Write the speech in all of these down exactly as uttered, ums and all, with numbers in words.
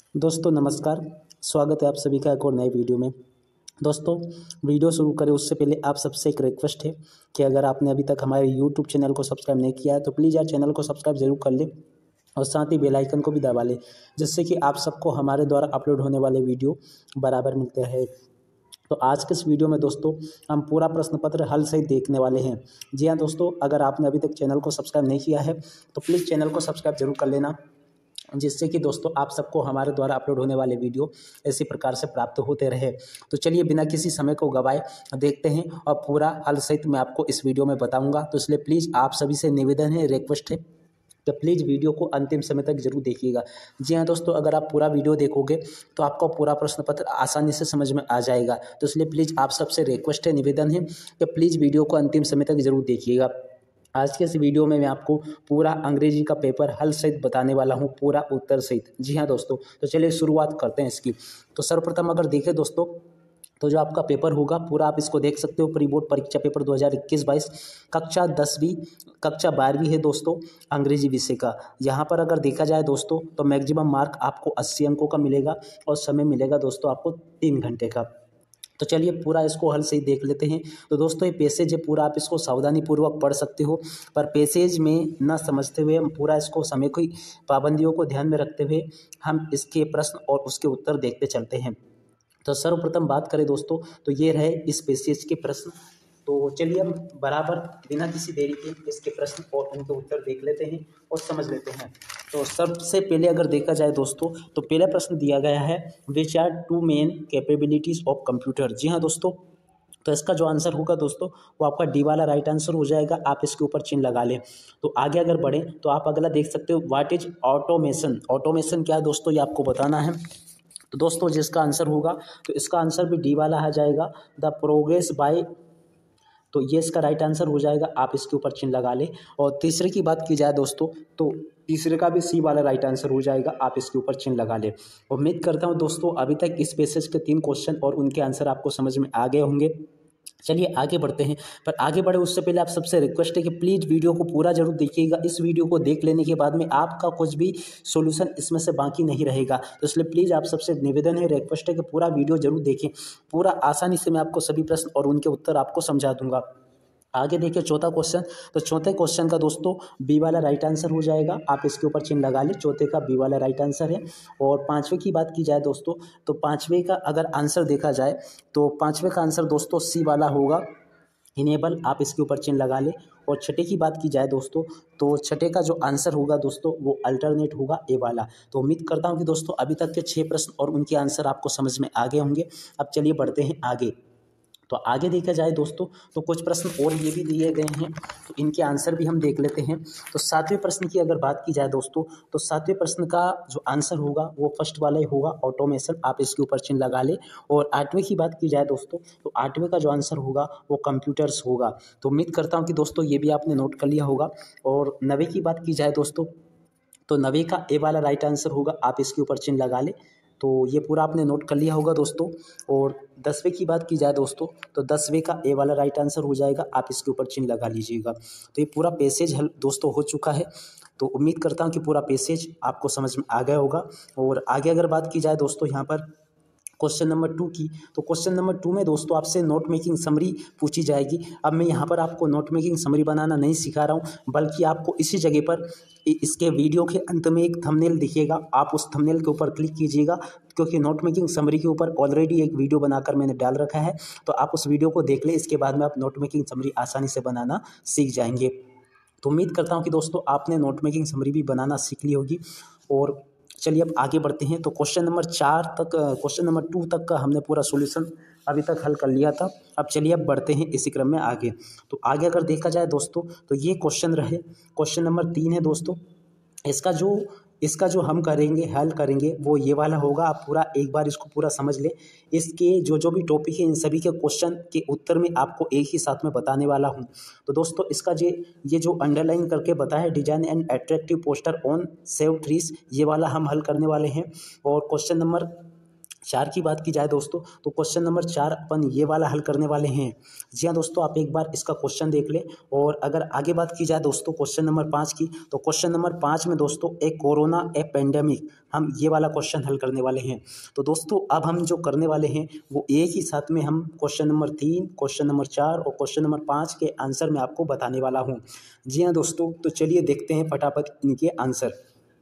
दोस्तों नमस्कार। स्वागत है आप सभी का एक और नए वीडियो में। दोस्तों वीडियो शुरू करें उससे पहले आप सबसे एक रिक्वेस्ट है कि अगर आपने अभी तक हमारे यूट्यूब चैनल को सब्सक्राइब नहीं किया है तो प्लीज़ यार चैनल को सब्सक्राइब जरूर कर लें और साथ ही बेल आइकन को भी दबा लें, जिससे कि आप सबको हमारे द्वारा अपलोड होने वाले वीडियो बराबर मिलते रहे। तो आज के इस वीडियो में दोस्तों हम पूरा प्रश्न पत्र हल सहित देखने वाले हैं। जी हाँ दोस्तों, अगर आपने अभी तक चैनल को सब्सक्राइब नहीं किया है तो प्लीज़ चैनल को सब्सक्राइब जरूर कर लेना, जिससे कि दोस्तों आप सबको हमारे द्वारा अपलोड होने वाले वीडियो इसी प्रकार से प्राप्त होते रहे। तो चलिए बिना किसी समय को गवाए देखते हैं और पूरा हल सहित मैं आपको इस वीडियो में बताऊंगा। तो इसलिए प्लीज़ आप सभी से निवेदन है, रिक्वेस्ट है तो प्लीज़ वीडियो को अंतिम समय तक जरूर देखिएगा। जी हाँ दोस्तों, अगर आप पूरा वीडियो देखोगे तो आपको पूरा प्रश्न पत्र आसानी से समझ में आ जाएगा। तो इसलिए प्लीज़ आप सबसे रिक्वेस्ट है, निवेदन है कि प्लीज़ वीडियो को अंतिम समय तक जरूर देखिएगा। आज के इस वीडियो में मैं आपको पूरा अंग्रेजी का पेपर हल सहित बताने वाला हूँ, पूरा उत्तर सहित। जी हाँ दोस्तों, तो चलिए शुरुआत करते हैं इसकी। तो सर्वप्रथम अगर देखें दोस्तों तो जो आपका पेपर होगा पूरा आप इसको देख सकते हो, प्री बोर्ड परीक्षा पेपर दो हज़ार इक्कीस बाईस कक्षा दसवीं कक्षा बारहवीं है दोस्तों, अंग्रेजी विषय का। यहाँ पर अगर देखा जाए दोस्तों तो मैक्सिमम मार्क आपको अस्सी अंकों का मिलेगा और समय मिलेगा दोस्तों आपको तीन घंटे का। तो चलिए पूरा इसको हल से ही देख लेते हैं। तो दोस्तों ये पैसेज है पूरा, आप इसको सावधानी पूर्वक पढ़ सकते हो, पर पैसेज में न समझते हुए हम पूरा इसको समय की पाबंदियों को ध्यान में रखते हुए हम इसके प्रश्न और उसके उत्तर देखते चलते हैं। तो सर्वप्रथम बात करें दोस्तों तो ये रहे इस पैसेज के प्रश्न। तो चलिए हम बराबर बिना किसी देरी के इसके प्रश्न और उनके उत्तर देख लेते हैं और समझ लेते हैं। तो सबसे पहले अगर देखा जाए दोस्तों तो पहला प्रश्न दिया गया है, which are two main capabilities of computer. जी हाँ दोस्तों, तो इसका जो आंसर होगा दोस्तों वो आपका डी वाला राइट आंसर हो जाएगा। आप इसके ऊपर चिन्ह लगा लें। तो आगे अगर बढ़ें तो आप अगला देख सकते हो, व्हाट इज ऑटोमेशन। ऑटोमेशन क्या है दोस्तों, ये आपको बताना है। तो दोस्तों जिसका आंसर होगा तो इसका आंसर भी डी वाला आ जाएगा, द प्रोग्रेस बाय। तो ये इसका राइट आंसर हो जाएगा, आप इसके ऊपर चिन्ह लगा लें। और तीसरे की बात की जाए दोस्तों तो तीसरे का भी सी वाला राइट आंसर हो जाएगा, आप इसके ऊपर चिन्ह लगा लें। उम्मीद करता हूँ दोस्तों अभी तक इस पैसेज के तीन क्वेश्चन और उनके आंसर आपको समझ में आ गए होंगे। चलिए आगे बढ़ते हैं, पर आगे बढ़े उससे पहले आप सबसे रिक्वेस्ट है कि प्लीज़ वीडियो को पूरा जरूर देखिएगा। इस वीडियो को देख लेने के बाद में आपका कुछ भी सॉल्यूशन इसमें से बाकी नहीं रहेगा। तो इसलिए प्लीज़ आप सबसे निवेदन है, रिक्वेस्ट है कि पूरा वीडियो जरूर देखें। पूरा आसानी से मैं आपको सभी प्रश्न और उनके उत्तर आपको समझा दूंगा। आगे देखिए चौथा क्वेश्चन। तो चौथे क्वेश्चन का दोस्तों बी वाला राइट आंसर हो जाएगा, आप इसके ऊपर चिन्ह लगा लें। चौथे का बी वाला राइट आंसर है। और पांचवें की बात की जाए दोस्तों तो पांचवें का अगर आंसर देखा जाए तो पांचवें का आंसर दोस्तों सी वाला होगा, इनेबल, आप इसके ऊपर चिन्ह लगा लें। और छठे की बात की जाए दोस्तों तो छठे का जो आंसर होगा दोस्तों वो अल्टरनेट होगा, ए वाला। तो उम्मीद करता हूँ कि दोस्तों अभी तक के छः प्रश्न और उनके आंसर आपको समझ में आ गए होंगे। अब चलिए बढ़ते हैं आगे। तो आगे देखा जाए दोस्तों तो कुछ प्रश्न और ये भी दिए गए हैं, तो इनके आंसर भी हम देख लेते हैं। तो सातवें प्रश्न की अगर बात की जाए दोस्तों तो सातवें प्रश्न का जो आंसर होगा वो फर्स्ट वाला ही होगा, ऑटोमेशन, आप इसके ऊपर चिन्ह लगा ले। और आठवें की बात की जाए दोस्तों तो आठवें का जो आंसर होगा वो कंप्यूटर्स होगा। तो उम्मीद करता हूँ कि दोस्तों ये भी आपने नोट कर लिया होगा। और नवे की बात की जाए दोस्तों तो नवे का ए वाला राइट आंसर होगा, आप इसके ऊपर चिन्ह लगा ले। तो ये पूरा आपने नोट कर लिया होगा दोस्तों। और दसवें की बात की जाए दोस्तों तो दसवें का ए वाला राइट आंसर हो जाएगा, आप इसके ऊपर चिन्ह लगा लीजिएगा। तो ये पूरा पैसेज हल दोस्तों हो चुका है। तो उम्मीद करता हूँ कि पूरा पैसेज आपको समझ में आ गया होगा। और आगे अगर बात की जाए दोस्तों यहाँ पर क्वेश्चन नंबर टू की, तो क्वेश्चन नंबर टू में दोस्तों आपसे नोट मेकिंग समरी पूछी जाएगी। अब मैं यहाँ पर आपको नोट मेकिंग समरी बनाना नहीं सिखा रहा हूँ, बल्कि आपको इसी जगह पर इसके वीडियो के अंत में एक थंबनेल दिखेगा, आप उस थंबनेल के ऊपर क्लिक कीजिएगा, क्योंकि नोट मेकिंग समरी के ऊपर ऑलरेडी एक वीडियो बनाकर मैंने डाल रखा है। तो आप उस वीडियो को देख लें, इसके बाद में आप नोट मेकिंग समरी आसानी से बनाना सीख जाएंगे। तो उम्मीद करता हूँ कि दोस्तों आपने नोट मेकिंग समरी भी बनाना सीख ली होगी। और चलिए अब आगे बढ़ते हैं। तो क्वेश्चन नंबर चार तक, क्वेश्चन नंबर टू तक का हमने पूरा सॉल्यूशन अभी तक हल कर लिया था। अब चलिए अब बढ़ते हैं इसी क्रम में आगे। तो आगे अगर देखा जाए दोस्तों तो ये क्वेश्चन रहे, क्वेश्चन नंबर तीन है दोस्तों। इसका जो इसका जो हम करेंगे हल करेंगे वो ये वाला होगा। आप पूरा एक बार इसको पूरा समझ लें। इसके जो जो भी टॉपिक है इन सभी के क्वेश्चन के उत्तर में आपको एक ही साथ में बताने वाला हूँ। तो दोस्तों इसका जे ये जो अंडरलाइन करके बताया, design and attractive poster on save trees, ये वाला हम हल करने वाले हैं। और क्वेश्चन नंबर चार की बात की जाए दोस्तों तो क्वेश्चन नंबर चार अपन ये वाला हल करने वाले हैं। जी हाँ दोस्तों, आप एक बार इसका क्वेश्चन देख लें। और अगर आगे बात की जाए दोस्तों क्वेश्चन नंबर पाँच की, तो क्वेश्चन नंबर पाँच में दोस्तों एक कोरोना ए पेंडेमिक, हम ये वाला क्वेश्चन हल करने वाले हैं। तो दोस्तों अब हम जो करने वाले हैं वो एक ही साथ में हम क्वेश्चन नंबर तीन, क्वेश्चन नंबर चार और क्वेश्चन नंबर पाँच के आंसर मैं आपको बताने वाला हूँ। जी हाँ दोस्तों, तो चलिए देखते हैं फटाफट इनके आंसर।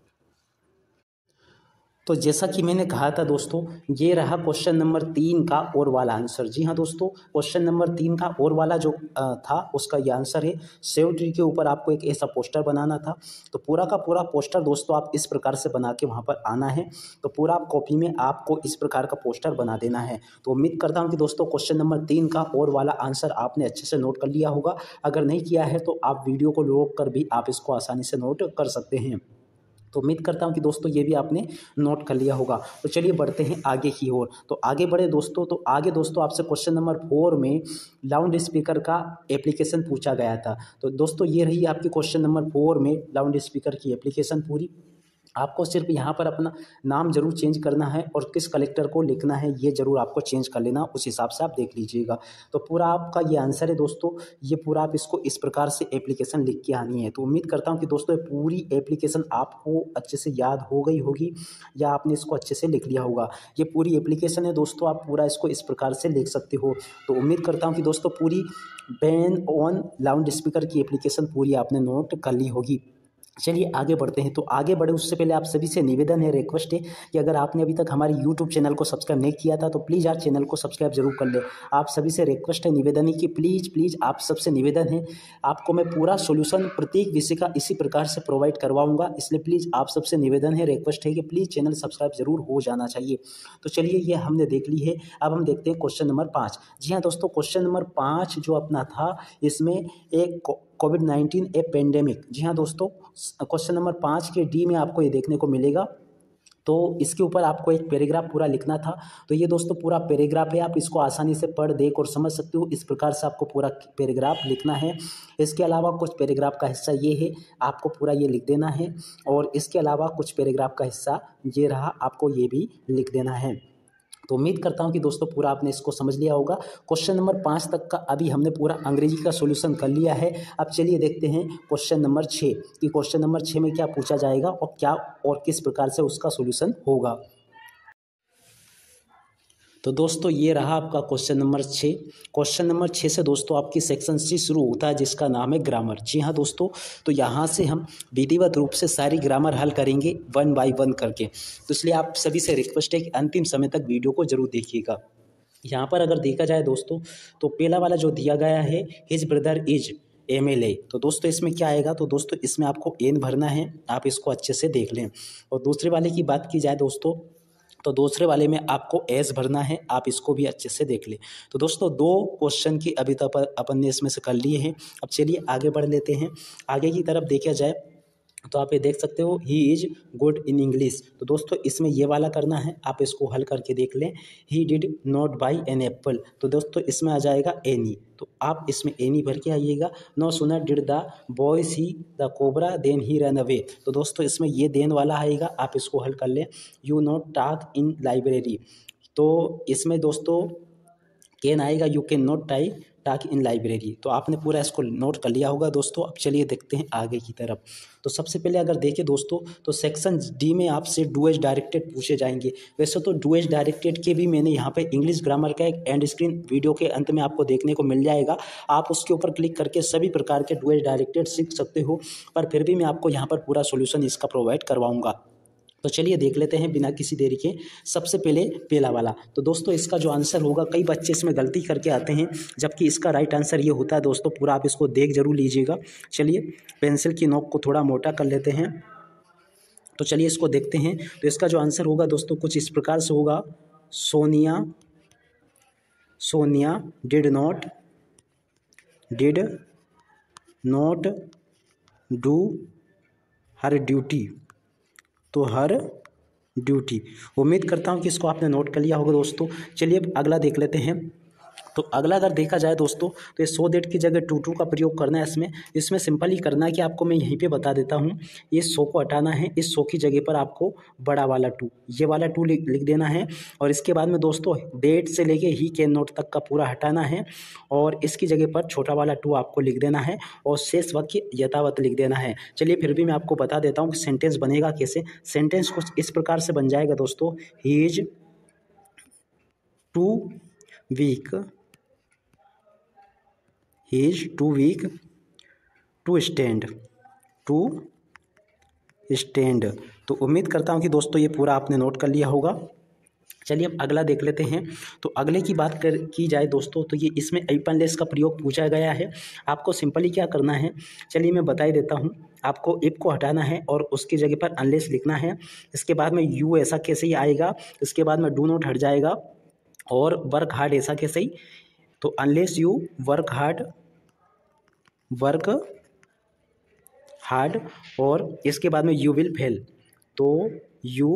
तो जैसा कि मैंने कहा था दोस्तों, ये रहा क्वेश्चन नंबर तीन का और वाला आंसर। जी हाँ दोस्तों, क्वेश्चन नंबर तीन का और वाला जो अ, था उसका ये आंसर है। सेव ट्री के ऊपर आपको एक ऐसा पोस्टर बनाना था। तो पूरा का पूरा पोस्टर दोस्तों आप इस प्रकार से बना के वहाँ पर आना है। तो पूरा आप कॉपी में आपको इस प्रकार का पोस्टर बना देना है। तो उम्मीद करता हूँ कि दोस्तों क्वेश्चन नंबर तीन का और वाला आंसर आपने अच्छे से नोट कर लिया होगा। अगर नहीं किया है तो आप वीडियो को रोक कर भी आप इसको आसानी से नोट कर सकते हैं। तो उम्मीद करता हूँ कि दोस्तों ये भी आपने नोट कर लिया होगा। तो चलिए बढ़ते हैं आगे की ओर। तो आगे बढ़े दोस्तों, तो आगे दोस्तों आपसे क्वेश्चन नंबर फोर में लाउड स्पीकर का एप्लीकेशन पूछा गया था। तो दोस्तों ये रही आपकी क्वेश्चन नंबर फोर में लाउड स्पीकर की एप्लीकेशन पूरी। आपको सिर्फ यहाँ पर अपना नाम जरूर चेंज करना है और किस कलेक्टर को लिखना है ये जरूर आपको चेंज कर लेना, उस हिसाब से आप देख लीजिएगा। तो पूरा आपका ये आंसर है दोस्तों। ये पूरा आप इसको इस प्रकार से एप्लीकेशन लिख के आनी है। तो उम्मीद करता हूँ कि दोस्तों ये पूरी एप्लीकेशन आपको अच्छे से याद हो गई होगी या आपने इसको अच्छे से लिख लिया होगा। ये पूरी एप्लीकेशन है दोस्तों, आप पूरा इसको इस प्रकार से लिख सकते हो। तो उम्मीद करता हूँ कि दोस्तों पूरी बैन ऑन लाउड स्पीकर की एप्लीकेशन पूरी आपने नोट कर ली होगी। चलिए आगे बढ़ते हैं। तो आगे बढ़े उससे पहले आप सभी से निवेदन है, रिक्वेस्ट है कि अगर आपने अभी तक हमारे यूट्यूब चैनल को सब्सक्राइब नहीं किया था तो प्लीज़ यार चैनल को सब्सक्राइब जरूर कर ले। आप सभी से रिक्वेस्ट है, निवेदन है कि प्लीज़ प्लीज़ आप सबसे निवेदन है, आपको मैं पूरा सोल्यूशन प्रत्येक विषय का इसी प्रकार से प्रोवाइड करवाऊंगा। इसलिए प्लीज़ आप सबसे निवेदन है, रिक्वेस्ट है कि प्लीज़ चैनल सब्सक्राइब जरूर हो जाना चाहिए। तो चलिए ये हमने देख ली है। अब हम देखते हैं क्वेश्चन नंबर पाँच। जी हाँ दोस्तों, क्वेश्चन नंबर पाँच जो अपना था इसमें एक कोविड नाइन्टीन ए पेंडेमिक। जी हाँ दोस्तों, क्वेश्चन नंबर पाँच के डी में आपको ये देखने को मिलेगा। तो इसके ऊपर आपको एक पैराग्राफ पूरा लिखना था। तो ये दोस्तों पूरा पैराग्राफ है, आप इसको आसानी से पढ़ देख और समझ सकते हो। इस प्रकार से आपको पूरा पैराग्राफ लिखना है। इसके अलावा कुछ पैराग्राफ का हिस्सा ये है, आपको पूरा ये लिख देना है। और इसके अलावा कुछ पैराग्राफ का हिस्सा ये रहा, आपको ये भी लिख देना है। तो उम्मीद करता हूं कि दोस्तों पूरा आपने इसको समझ लिया होगा। क्वेश्चन नंबर पाँच तक का अभी हमने पूरा अंग्रेजी का सॉल्यूशन कर लिया है। अब चलिए देखते हैं क्वेश्चन नंबर छः कि क्वेश्चन नंबर छः में क्या पूछा जाएगा और क्या और किस प्रकार से उसका सॉल्यूशन होगा। तो दोस्तों ये रहा आपका क्वेश्चन नंबर छः। क्वेश्चन नंबर छः से दोस्तों आपकी सेक्शन सी शुरू होता है जिसका नाम है ग्रामर। जी हाँ दोस्तों, तो यहाँ से हम विधिवत रूप से सारी ग्रामर हल करेंगे वन बाय वन करके। तो इसलिए आप सभी से रिक्वेस्ट है कि अंतिम समय तक वीडियो को जरूर देखिएगा। यहाँ पर अगर देखा जाए दोस्तों तो पहला वाला जो दिया गया है, his brother is M L A. तो दोस्तों इसमें क्या आएगा, तो दोस्तों इसमें आपको एन भरना है, आप इसको अच्छे से देख लें। और दूसरे वाले की बात की जाए दोस्तों तो दूसरे वाले में आपको एस भरना है, आप इसको भी अच्छे से देख लें। तो दोस्तों दो क्वेश्चन की अभी तक अपन ने इसमें से कर लिए हैं। अब चलिए आगे बढ़ लेते हैं। आगे की तरफ देखा जाए तो आप ये देख सकते हो, he is good in English. तो दोस्तों इसमें ये वाला करना है, आप इसको हल करके देख लें। He did not buy an apple. तो दोस्तों इसमें आ जाएगा एनी, तो आप इसमें एनी भर के आइएगा। No sooner did the boy see the cobra than he ran away. तो दोस्तों इसमें ये देन वाला आएगा, आप इसको हल कर लें। You not talk in library. तो इसमें दोस्तों कैन आएगा, you can not tie talk in library. तो आपने पूरा इसको नोट कर लिया होगा दोस्तों। अब चलिए देखते हैं आगे की तरफ। तो सबसे पहले अगर देखें दोस्तों तो सेक्शन डी में आपसे डू एज डायरेक्टेड पूछे जाएंगे। वैसे तो डू एज डायरेक्टेड के भी मैंने यहाँ पे इंग्लिश ग्रामर का एक एंड स्क्रीन वीडियो के अंत में आपको देखने को मिल जाएगा। आप उसके ऊपर क्लिक करके सभी प्रकार के डू एज डायरेक्टेड सीख सकते हो, पर फिर भी मैं आपको यहाँ पर पूरा सोल्यूशन इसका प्रोवाइड करवाऊँगा। तो चलिए देख लेते हैं बिना किसी देरी के। सबसे पहले पहला वाला, तो दोस्तों इसका जो आंसर होगा, कई बच्चे इसमें गलती करके आते हैं जबकि इसका राइट आंसर ये होता है दोस्तों। पूरा आप इसको देख जरूर लीजिएगा। चलिए पेंसिल की नोक को थोड़ा मोटा कर लेते हैं। तो चलिए इसको देखते हैं। तो इसका जो आंसर होगा दोस्तों कुछ इस प्रकार से होगा, Sonia Sonia did not did not do her duty. तो हर ड्यूटी। उम्मीद करता हूँ कि इसको आपने नोट कर लिया होगा दोस्तों। चलिए अब अगला देख लेते हैं। तो अगला अगर देखा जाए दोस्तों तो ये सो दैट की जगह टू टू का प्रयोग करना है इसमें। इसमें सिंपल ही करना है कि आपको मैं यहीं पे बता देता हूँ, ये सो को हटाना है, इस सो की जगह पर आपको बड़ा वाला टू, ये वाला टू लिख लिख देना है। और इसके बाद में दोस्तों डेट से लेके ही कैन नॉट तक का पूरा हटाना है और इसकी जगह पर छोटा वाला टू आपको लिख देना है और शेष वाक्य यथावत लिख देना है। चलिए फिर भी मैं आपको बता देता हूँ कि सेंटेंस बनेगा कैसे। सेंटेंस कुछ इस प्रकार से बन जाएगा दोस्तों, he is too weak, he is too weak to stand, to stand। तो उम्मीद करता हूँ कि दोस्तों ये पूरा आपने नोट कर लिया होगा। चलिए अब अगला देख लेते हैं। तो अगले की बात कर की जाए दोस्तों तो ये इसमें अनलेस का प्रयोग पूछा गया है। आपको सिंपली क्या करना है, चलिए मैं बता ही देता हूँ। आपको इफ को हटाना है और उसकी जगह पर अनलेस लिखना है। इसके बाद में यू ऐसा कैसे ही आएगा, इसके बाद में डू नॉट हट जाएगा और वर्क हार्ड ऐसा कैसे ही। तो unless you work hard, work hard और इसके बाद में यू विल फेल, तो यू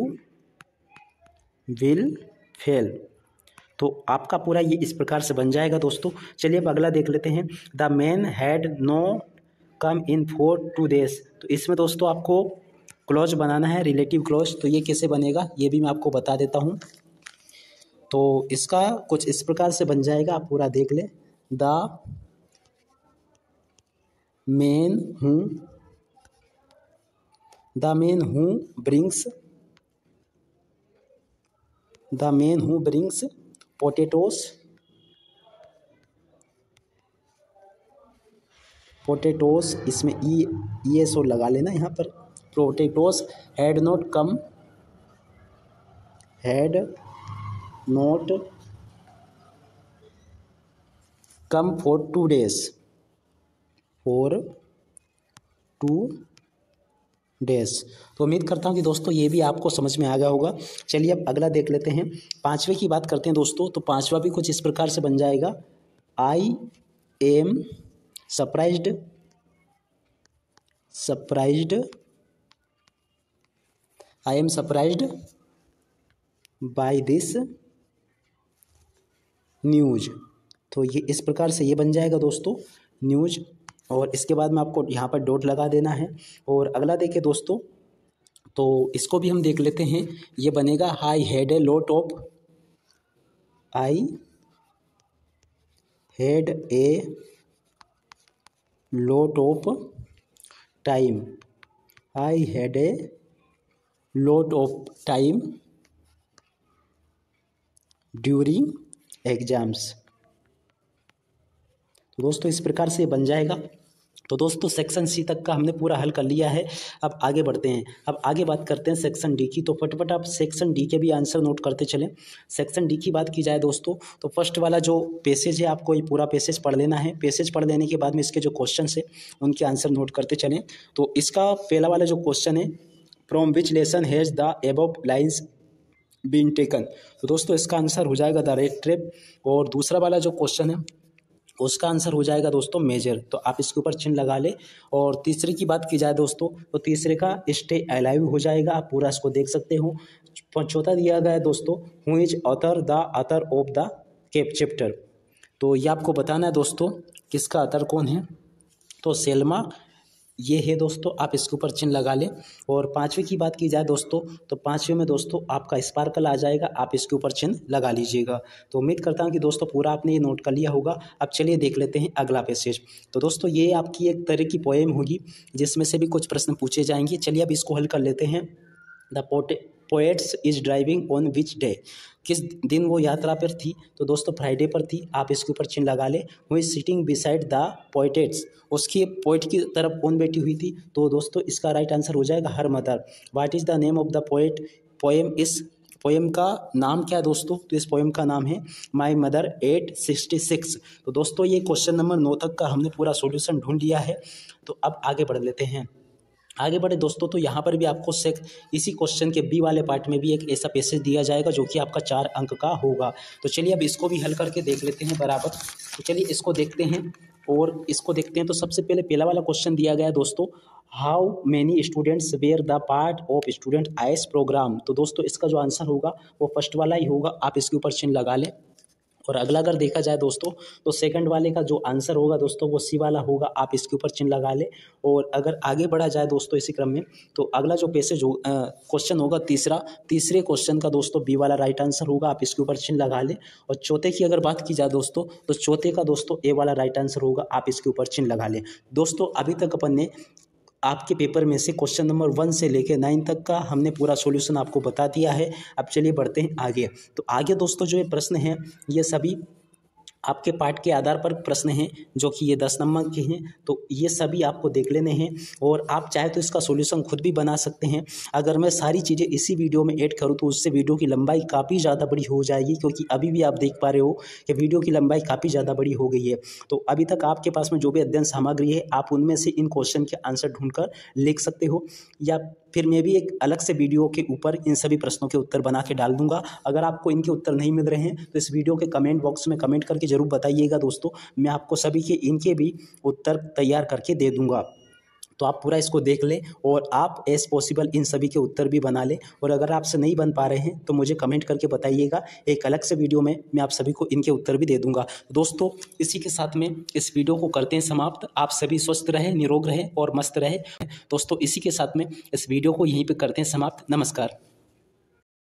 विल फेल। तो आपका पूरा ये इस प्रकार से बन जाएगा दोस्तों। चलिए अब अगला देख लेते हैं। The man had no come in for two days. तो इसमें दोस्तों आपको क्लॉज बनाना है, रिलेटिव क्लॉज। तो ये कैसे बनेगा ये भी मैं आपको बता देता हूँ। तो इसका कुछ इस प्रकार से बन जाएगा, आप पूरा देख ले। The man who, the man who brings, the man who brings potatoes, potatoes इसमें ई ई एस ओ लगा लेना यहाँ पर। Potatoes had not come, had not come for two days, for two days. तो उम्मीद करता हूँ कि दोस्तों ये भी आपको समझ में आ गया होगा। चलिए अब अगला देख लेते हैं। पांचवे की बात करते हैं दोस्तों। तो पांचवा भी कुछ इस प्रकार से बन जाएगा। I am surprised, surprised, I am surprised by this news. तो ये इस प्रकार से ये बन जाएगा दोस्तों, न्यूज। और इसके बाद में आपको यहाँ पर डॉट लगा देना है। और अगला देखिए दोस्तों, तो इसको भी हम देख लेते हैं। ये बनेगा I had a lot of, I had a lot of time, I had a lot of time during exams. तो दोस्तों इस प्रकार से बन जाएगा। तो दोस्तों सेक्शन सी तक का हमने पूरा हल कर लिया है। अब आगे बढ़ते हैं। अब आगे बात करते हैं सेक्शन डी की। तो फटाफट आप सेक्शन डी के भी आंसर नोट करते चलें। सेक्शन डी की बात की जाए दोस्तों तो फर्स्ट वाला जो पैसेज है आपको ये पूरा पैसेज पढ़ लेना है। पैसेज पढ़ लेने के बाद में इसके जो क्वेश्चन है उनके आंसर नोट करते चलें। तो इसका पहला वाला जो क्वेश्चन है, from which lesson has the above lines been taken. तो दोस्तों इसका आंसर हो जाएगा द रेड ट्रैप। और दूसरा वाला जो क्वेश्चन है उसका आंसर हो जाएगा दोस्तों मेजर। तो आप इसके ऊपर चिन्ह लगा ले। और तीसरे की बात की जाए दोस्तों तो तीसरे का स्टे अलाइव हो जाएगा। आप पूरा इसको देख सकते हो। चौथा दिया गया है दोस्तों, who is author the author of the cape chapter. तो ये आपको बताना है दोस्तों किसका ऑथर कौन है। तो सेल्मा ये है दोस्तों, आप इसके ऊपर चिन्ह लगा लें। और पांचवे की बात की जाए दोस्तों तो पांचवे में दोस्तों आपका स्पार्कल आ जाएगा, आप इसके ऊपर चिन्ह लगा लीजिएगा। तो उम्मीद करता हूं कि दोस्तों पूरा आपने ये नोट कर लिया होगा। अब चलिए देख लेते हैं अगला पैसेज। तो दोस्तों ये आपकी एक तरह की पोएम होगी जिसमें से भी कुछ प्रश्न पूछे जाएंगे। चलिए अब इसको हल कर लेते हैं। द पोटे poets is driving on which day, किस दिन वो यात्रा पर थी। तो दोस्तों फ्राइडे पर थी, आप इसके ऊपर चिन्ह लगा ले। Who is sitting beside the poets, उसकी पोइट की तरफ कौन बैठी हुई थी। तो दोस्तों इसका राइट आंसर हो जाएगा her mother. What is the name of the poet, poem, इस पोएम का नाम क्या है दोस्तों। तो इस पोएम का नाम है my mother at sixty six. तो दोस्तों ये क्वेश्चन नंबर नौ तक का हमने पूरा सॉल्यूशन ढूंढ लिया है। तो अब आगे बढ़ लेते हैं। आगे बढ़े दोस्तों तो यहाँ पर भी आपको सेक इसी क्वेश्चन के बी वाले पार्ट में भी एक ऐसा पैसेज दिया जाएगा जो कि आपका चार अंक का होगा। तो चलिए अब इसको भी हल करके देख लेते हैं बराबर। तो चलिए इसको देखते हैं और इसको देखते हैं। तो सबसे पहले पहला वाला क्वेश्चन दिया गया है दोस्तों, how many students were the part of student IS programme. तो दोस्तों इसका जो आंसर होगा वो फर्स्ट वाला ही होगा, आप इसके ऊपर चिन्ह लगा लें। और अगला अगर देखा जाए दोस्तों तो सेकंड वाले का जो आंसर होगा दोस्तों वो सी वाला होगा, आप इसके ऊपर चिन्ह लगा ले। और अगर आगे बढ़ा जाए दोस्तों इसी क्रम में, तो अगला जो पैसेज हो क्वेश्चन होगा तीसरा, तीसरे क्वेश्चन का दोस्तों बी वाला राइट आंसर होगा, आप इसके ऊपर चिन्ह लगा ले। और चौथे की अगर बात की जाए दोस्तों तो चौथे का दोस्तों ए वाला राइट आंसर होगा, आप इसके ऊपर चिन्ह लगा ले। दोस्तों अभी तक अपन ने आपके पेपर में से क्वेश्चन नंबर वन से लेकर नाइन तक का हमने पूरा सॉल्यूशन आपको बता दिया है। अब चलिए बढ़ते हैं आगे। तो आगे दोस्तों जो ये प्रश्न हैं ये सभी आपके पाठ के आधार पर प्रश्न हैं, जो कि ये दस नंबर के हैं। तो ये सभी आपको देख लेने हैं और आप चाहे तो इसका सॉल्यूशन खुद भी बना सकते हैं। अगर मैं सारी चीज़ें इसी वीडियो में ऐड करूँ तो उससे वीडियो की लंबाई काफ़ी ज़्यादा बड़ी हो जाएगी, क्योंकि अभी भी आप देख पा रहे हो कि वीडियो की लंबाई काफ़ी ज़्यादा बड़ी हो गई है। तो अभी तक आपके पास में जो भी अध्ययन सामग्री है आप उनमें से इन क्वेश्चन के आंसर ढूंढकर लिख सकते हो, या फिर मैं भी एक अलग से वीडियो के ऊपर इन सभी प्रश्नों के उत्तर बना के डाल दूंगा। अगर आपको इनके उत्तर नहीं मिल रहे हैं तो इस वीडियो के कमेंट बॉक्स में कमेंट करके ज़रूर बताइएगा दोस्तों, मैं आपको सभी के इनके भी उत्तर तैयार करके दे दूंगा। तो आप पूरा इसको देख लें और आप एज पॉसिबल इन सभी के उत्तर भी बना लें। और अगर आपसे नहीं बन पा रहे हैं तो मुझे कमेंट करके बताइएगा, एक अलग से वीडियो में मैं आप सभी को इनके उत्तर भी दे दूंगा। दोस्तों इसी के साथ में इस वीडियो को करते हैं समाप्त। आप सभी स्वस्थ रहें, निरोग रहें और मस्त रहें। दोस्तों इसी के साथ में इस वीडियो को यहीं पर करते हैं समाप्त। नमस्कार।